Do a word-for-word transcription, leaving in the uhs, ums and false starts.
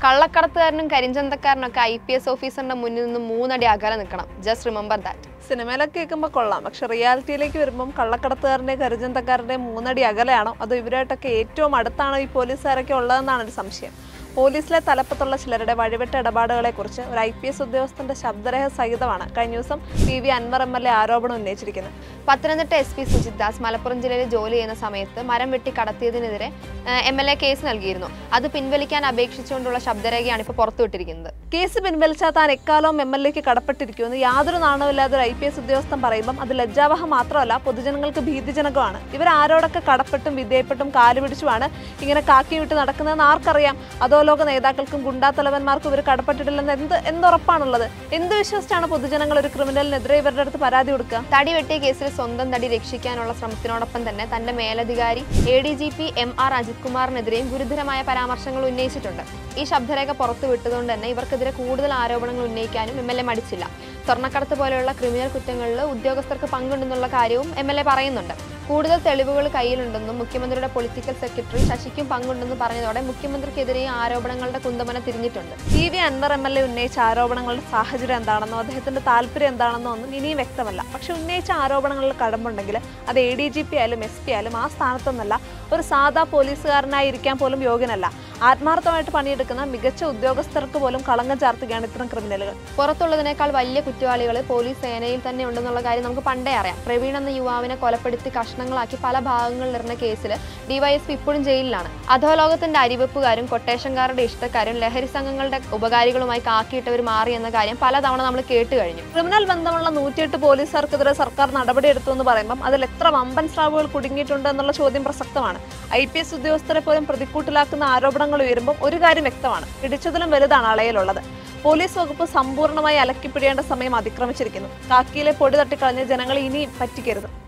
കള്ളക്കടത്തുകാരനും കരിഞ്ചന്തക്കാരനൊക്കെ I P S ഓഫീസറിന്റെ മുന്നിൽ നിന്ന് മൂന്നടി അകലെ നിൽക്കണം. Just remember that. സിനിമയിലൊക്കെ കേൾക്കുമ്പോൾ കൊള്ളാം, പക്ഷെ റിയാലിറ്റിയിലേക്ക് വരുമ്പം കള്ളക്കടത്തുകാരൻ്റെ കരിഞ്ചന്തക്കാരൻ്റെ മൂന്നടി അകലെയാണോ അതോ ഇവരായിട്ടൊക്കെ ഏറ്റവും അടുത്താണോ ഈ പോലീസുകാരൊക്കെ ഉള്ളതെന്നാണ് ഒരു സംശയം. പോലീസിലെ തലപ്പത്തുള്ള ചിലരുടെ വഴിവിട്ട ഇടപാടുകളെക്കുറിച്ച് ഒരു ഐ പി എസ് ഉദ്യോഗസ്ഥന്റെ ശബ്ദരേഖ സഹിതമാണ് കഴിഞ്ഞ ദിവസം P V Anvar M L A ആരോപണം ഉന്നയിച്ചിരിക്കുന്നത്. പത്തനംതിട്ട എസ് പി സുജിത് ദാസ് മലപ്പുറം ജില്ലയിൽ ജോലി ചെയ്യുന്ന സമയത്ത് മരം വെട്ടി കടത്തിയതിനെതിരെ എം എൽ എ കേസ് നൽകിയിരുന്നു. അത് പിൻവലിക്കാൻ അപേക്ഷിച്ചുകൊണ്ടുള്ള ശബ്ദരേഖയാണ് ഇപ്പോൾ പുറത്തുവിട്ടിരിക്കുന്നത്. കേസ് പിൻവലിച്ചാൽ താൻ എക്കാലവും എം എൽ എക്ക് കടപ്പെട്ടിരിക്കുമെന്ന് യാതൊരു നാണവുമില്ലാതെ ഒരു ഐ പി എസ് ഉദ്യോഗസ്ഥൻ പറയുമ്പം അത് ലജ്ജാവഹം മാത്രമല്ല, പൊതുജനങ്ങൾക്ക് ഭീതിജനകമാണ്. ഇവർ ആരോടൊക്കെ കടപ്പെട്ടും വിധേയപ്പെട്ടും കാലുപിടിച്ചുമാണ് ഇങ്ങനെ കാക്കി വിട്ട് നടക്കുന്നതെന്ന് ആർക്കറിയാം? അതോ ലോക നേതാക്കൾക്കും ഗുണ്ടാ തലവന്മാർക്കും ഇവർ കടപ്പെട്ടിട്ടില്ലെന്ന് എന്ത് എന്തുറപ്പാണുള്ളത്? എന്ത് വിശ്വസിച്ചാണ് പൊതുജനങ്ങൾ ഒരു ക്രിമിനലിനെതിരെ ഇവരുടെ അടുത്ത് പരാതി കൊടുക്കുക? തടി വെട്ടിയ കേസിൽ സ്വന്തം തടി രക്ഷിക്കാനുള്ള ശ്രമത്തിനോടൊപ്പം തന്നെ തന്റെ മേലധികാരി A D G P M R Ajith കുമാറിനെതിരെയും ഗുരുതരമായ പരാമർശങ്ങൾ ഉന്നയിച്ചിട്ടുണ്ട്. ഈ ശബ്ദരേഖ പുറത്തു വിട്ടതുകൊണ്ട് തന്നെ ഇവർക്കെതിരെ കൂടുതൽ ആരോപണങ്ങൾ ഉന്നയിക്കാനും എം എൽ എ മടിച്ചില്ല. സ്വർണ്ണക്കടത്ത് പോലെയുള്ള ക്രിമിനൽ കുറ്റങ്ങളിൽ ഉദ്യോഗസ്ഥർക്ക് പങ്കുണ്ടെന്നുള്ള കാര്യവും എം എൽ എ പറയുന്നുണ്ട്. കൂടുതൽ തെളിവുകൾ കയ്യിലുണ്ടെന്നും മുഖ്യമന്ത്രിയുടെ പൊളിറ്റിക്കൽ സെക്രട്ടറി ശശിക്കും പങ്കുണ്ടെന്ന് പറഞ്ഞതോടെ മുഖ്യമന്ത്രിക്കെതിരെ ആരോപണങ്ങളുടെ കുന്തമന തിരിഞ്ഞിട്ടുണ്ട്. P V Anvar M L A ഉന്നയിച്ച ആരോപണങ്ങളുടെ സാഹചര്യം എന്താണെന്നോ അദ്ദേഹത്തിന്റെ താല്പര്യം എന്താണെന്നോ ഒന്നും ഇനിയും വ്യക്തമല്ല. പക്ഷെ ഉന്നയിച്ച ആരോപണങ്ങളിൽ കടമ്പുണ്ടെങ്കിൽ അത് എ ഡി ജി പി ആയാലും എസ് പി ആയാലും ആ സ്ഥാനത്തൊന്നല്ല, ഒരു സാധാ പോലീസുകാരനായിരിക്കാൻ പോലും യോഗ്യനല്ല. ആത്മാർത്ഥമായിട്ട് പണിയെടുക്കുന്ന മികച്ച ഉദ്യോഗസ്ഥർക്ക് പോലും കളങ്കം ചാർത്തുകയാണ് ഇത്തരം ക്രിമിനലുകൾ. പുറത്തുള്ളതിനേക്കാൾ വലിയ കുറ്റവാളികൾ പോലീസ് സേനയിൽ തന്നെ ഉണ്ടെന്നുള്ള കാര്യം നമുക്ക് പണ്ടേ അറിയാം. പ്രവീൺ എന്ന യുവാവിനെ കൊലപ്പെടുത്തി കഷ്ണങ്ങളാക്കി പല ഭാഗങ്ങളിലിരുന്ന കേസിൽ ഡിവൈഎസ്പി ഇപ്പോഴും ജയിലിലാണ്. അധോലോകത്തിന്റെ അരിവെപ്പുകാരും കൊട്ടേഷൻകാരുടെ ഇഷ്ടക്കാരും ലഹരി സംഘങ്ങളുടെ ഉപകാരികളുമായി കാക്കിയിട്ടവർ മാറി എന്ന കാര്യം പലതവണ നമ്മൾ കേട്ട് കഴിഞ്ഞു. ക്രിമിനൽ ബന്ധമുള്ള നൂറ്റിയെട്ട് പോലീസുകാർക്കെതിരെ സർക്കാർ നടപടിയെടുത്തു എന്ന് പറയുമ്പം അതിൽ എത്ര വമ്പൻ സ്രാവുകൾ കുടുങ്ങിയിട്ടുണ്ട് എന്നുള്ള ചോദ്യം പ്രസക്തമാണ്. ഐ പി എസ് ഉദ്യോഗസ്ഥരെ പോലും പ്രതിക്കൂട്ടിലാക്കുന്ന ആരോപണങ്ങൾ ഉയരുമ്പോൾ ഒരു കാര്യം വ്യക്തമാണ്, പിടിച്ചതിലും വലുതാണ് അളയിലുള്ളത്. പോലീസ് വകുപ്പ് സമ്പൂർണ്ണമായി അലക്കിപ്പിടിയേണ്ട സമയം അതിക്രമിച്ചിരിക്കുന്നു. കാക്കിയിലെ പൊടി തട്ടിക്കളഞ്ഞ് ജനങ്ങളെ ഇനിയും പറ്റിക്കരുത്.